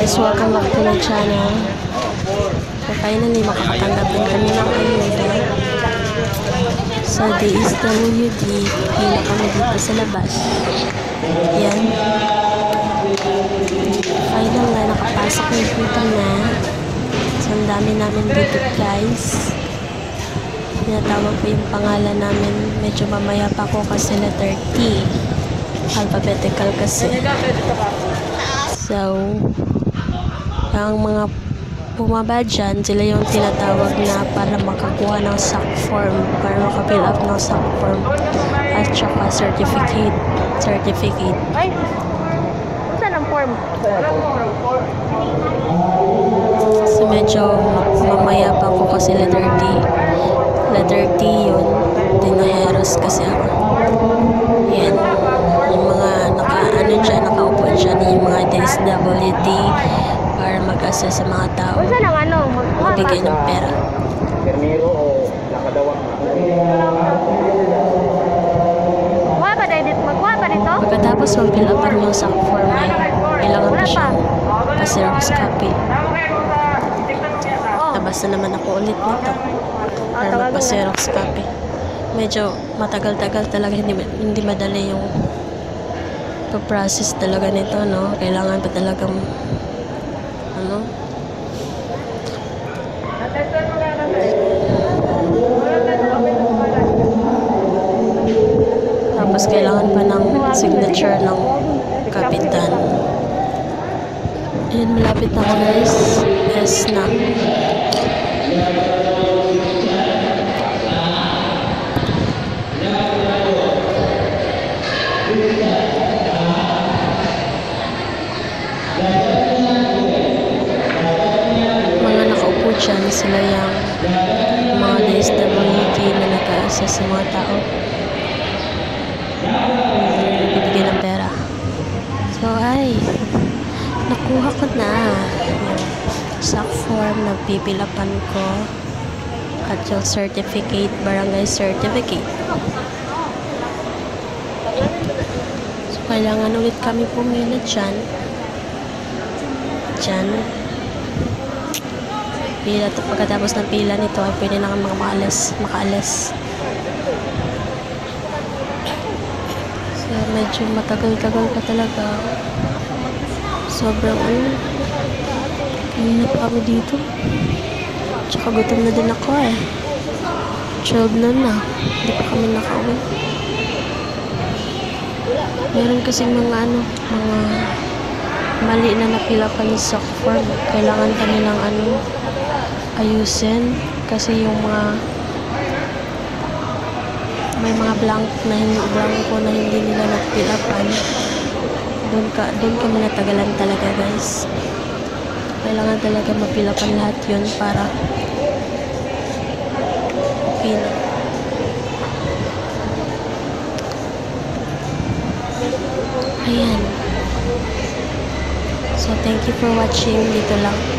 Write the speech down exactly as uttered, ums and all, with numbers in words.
guys, welcome back to my channel. So finally makakatanggap din kami ng ayuda sa D S W D. Pila kami dito sa labas. Yan. Final na, nakapasok na dito na. So ang dami namin dito guys. Tinatawag ko yung pangalan namin. Medyo mamaya pa ko kasi letter T. Alphabetical kasi. So, ang mga bumaba dyan, sila yung tinatawag na para makakuha ng S A C form, para makafill up ng S A C form at saka certificate. Certificate. Ay! Saan ang form? So, medyo mamaya pa ko kasi letter T. Letter T yun. Tinaheros kasi ako. Yan. Yung mga naka-ano dyan, nakaupo dyan, yung mga D S W D para mag-assess sa mga tao. Saan ang ano? Magbigay ng pera. Permiro o nakadawang Kuha pa dito? Magkuha pa dito? Pagkatapos mag-fill upan yung S A C form ay kailangan pa siyang pa-xerox copy. Oh. Tabas na naman ako ulit nito para magpa-xerox copy. Medyo matagal-tagal talaga, hindi, hindi madali yung process talaga nito, no? Kailangan pa talagang ano? Tapos kailangan pa ng signature ng kapitan. Ayan, malapit na ako guys. S na. Mga nakaupo dyan, sila yung mga D S W D na nag-a-assess sa mga tao. Bibigyan ng pera. So ay nakuha ko na yung S A C form, nagpipilapan ko at yung certificate, barangay certificate. So kailangan ulit kami pumila dyan dyan pila. Pagkatapos ng pila nito ay pwede na kami makaalis makaalis so medyo matagal-tagal pa talaga, sobrang ano, kanina pa kami dito, tsaka gutom na din ako eh. twelve na na, hindi pa kami nakauwi. Meron kasing mga ano, mga mali na napila pa yung S A C form. Kailangan pa nilang ano, ayusin kasi yung mga may mga blank na hindi blanco na hindi nila napilapan. Doon ka doon kami natagalan talaga guys. Kailangan talaga mapilapan lahat yun para okay na. Ayan. So thank you for watching. Dito lang.